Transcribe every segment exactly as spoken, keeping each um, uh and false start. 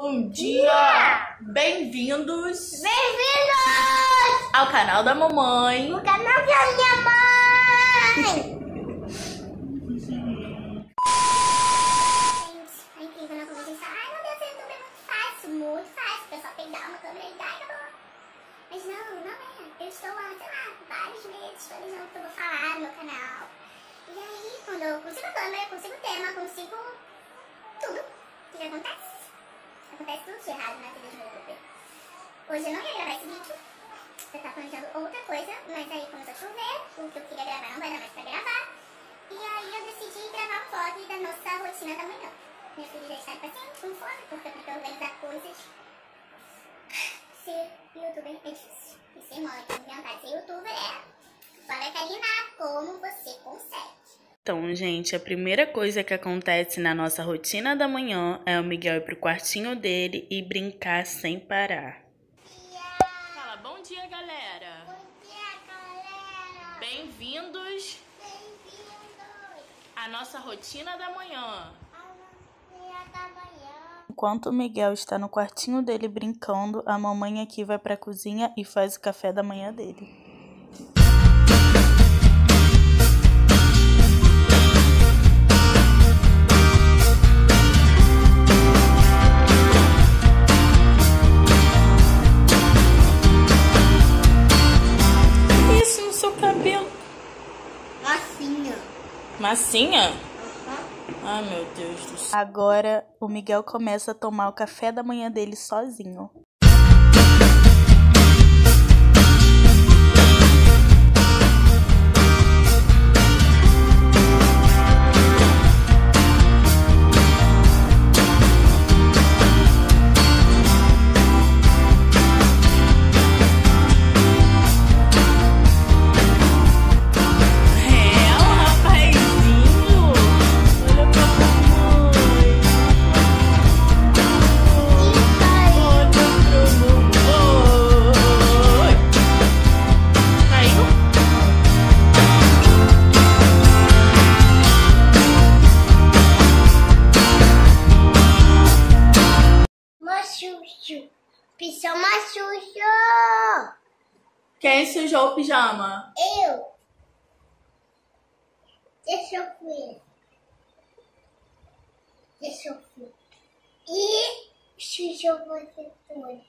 bom dia! Bem-vindos! Bem-vindos! Ao canal da mamãe! O canal da minha mãe! Gente, é incrível, né? Como a gente fala, ai meu Deus, YouTube é muito fácil, muito fácil. O pessoal pegar uma câmera e dar e acabou. Mas não, não é. Eu estou há, sei lá, vários meses planejando o que eu vou falar no meu canal. E aí, quando eu consigo a câmera, eu consigo o tema, consigo tudo. O que acontece? Acontece tudo de errado na vida do YouTube. Hoje eu não ia gravar esse vídeo. Eu tava planejando outra coisa, mas aí começou a chover, o que eu queria gravar não vai dar mais pra gravar. E aí eu decidi gravar um vlog da nossa rotina da manhã. Minha filha já está impaciente, com fome, porque eu tenho que organizar coisas. Ser youtuber é difícil. E ser mãe, com vontade de ser youtuber é... Fala, Karina, como você consegue? Então, gente, a primeira coisa que acontece na nossa rotina da manhã é o Miguel ir pro quartinho dele e brincar sem parar. Fala, bom dia, galera! Bom dia, galera! Bem-vindos Bem-vindos à nossa rotina da manhã. à rotina da manhã. Enquanto o Miguel está no quartinho dele brincando, a mamãe aqui vai pra cozinha e faz o café da manhã dele. Isso no seu cabelo? Massinha. Massinha? Uhum. Ai, meu Deus do céu. Agora o Miguel começa a tomar o café da manhã dele sozinho. Machucho. Pisou machucho. Quem sujou o pijama? Eu. Deixa eu ver. Deixa eu ver. E sujou você toda.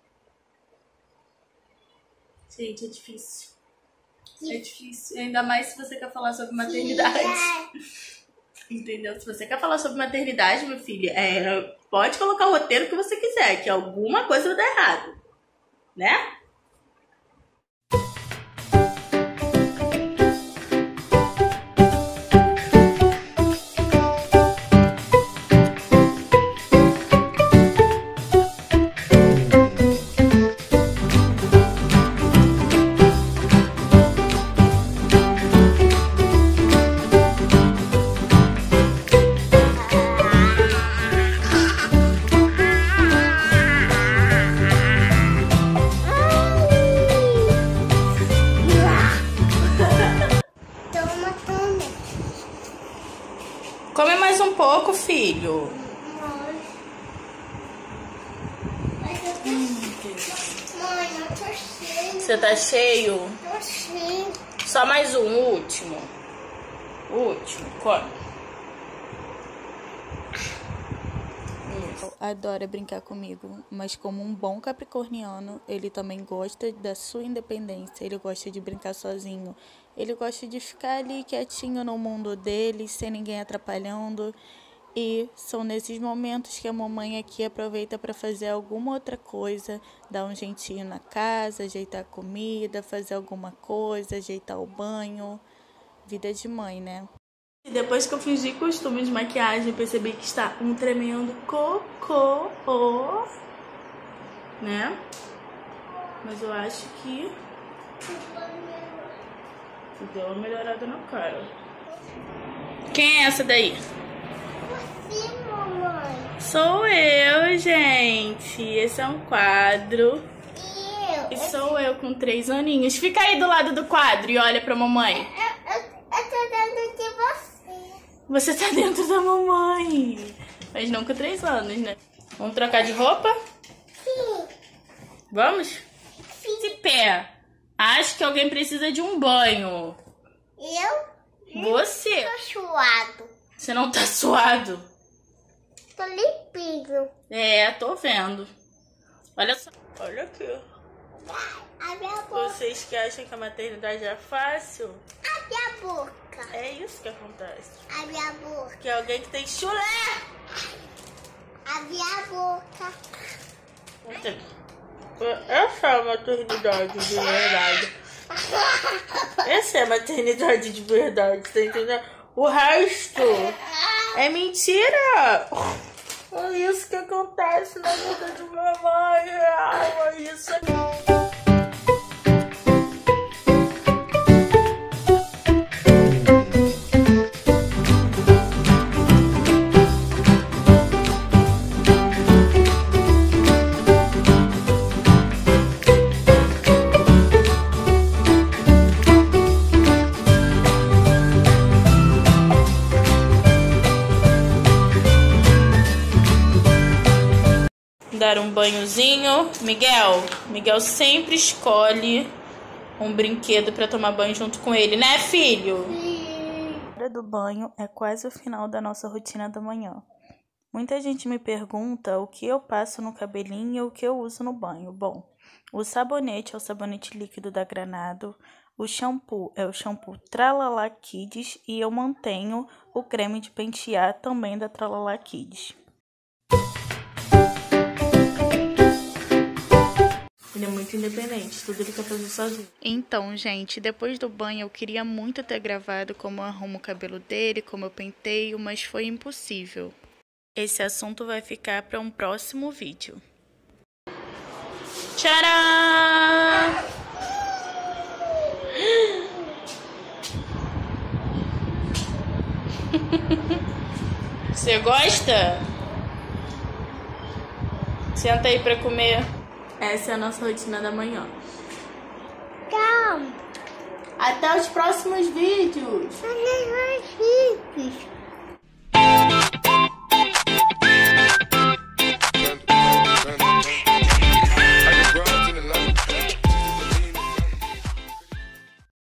Gente, é difícil. É difícil. Ainda mais se você quer falar sobre maternidade. Entendeu? Se você quer falar sobre maternidade, meu filho, é, pode colocar o roteiro que você quiser, que alguma coisa vai dar errado. Né? Toma, toma. Come mais um pouco, filho. Mas eu tô... Mãe, eu tô cheio. Você tá cheio? Tô cheio. Só mais um, o último. O último, come. Adora brincar comigo, mas como um bom capricorniano, ele também gosta da sua independência, ele gosta de brincar sozinho, ele gosta de ficar ali quietinho no mundo dele, sem ninguém atrapalhando, e são nesses momentos que a mamãe aqui aproveita para fazer alguma outra coisa, dar um jeitinho na casa, ajeitar a comida, fazer alguma coisa, ajeitar o banho, vida de mãe, né? Depois que eu fingi costume de maquiagem, eu percebi que está um tremendo cocô, né? Mas eu acho que deu uma melhorada na cara. Quem é essa daí? Você, mamãe. Sou eu, gente. Esse é um quadro. E eu. E sou eu com três aninhos. Fica aí do lado do quadro e olha pra mamãe. Eu, eu, eu tô dentro de você. Você tá dentro da mamãe. Mas não com três anos, né? Vamos trocar de roupa? Sim. Vamos? Sim. De pé. Acho que alguém precisa de um banho. Eu? Você. Tô suado. Você não tá suado? Tô limpinho. É, tô vendo. Olha só. Olha aqui. Abre a boca. Vocês que acham que a maternidade é fácil? Abre a boca. É isso que acontece. Abre a boca. Que é alguém que tem chulé. Abre a boca. Essa é a maternidade de verdade. Essa é a maternidade de verdade, tá entendendo? O resto é mentira. É isso que acontece na vida de mamãe. É isso aqui. Dar um banhozinho. Miguel, Miguel sempre escolhe um brinquedo para tomar banho junto com ele, né, filho? Sim. A hora do banho é quase o final da nossa rotina da manhã. Muita gente me pergunta o que eu passo no cabelinho e o que eu uso no banho. Bom, o sabonete é o sabonete líquido da Granado, o shampoo é o shampoo Tralala Kids e eu mantenho o creme de pentear também da Tralala Kids. Ele é muito independente, tudo ele quer fazer sozinho. Então, gente, depois do banho eu queria muito ter gravado como eu arrumo o cabelo dele, como eu penteio, mas foi impossível. Esse assunto vai ficar para um próximo vídeo. Tcharam! Você gosta? Senta aí para comer. Essa é a nossa rotina da manhã. Tchau. Até os próximos vídeos. Até os vídeos.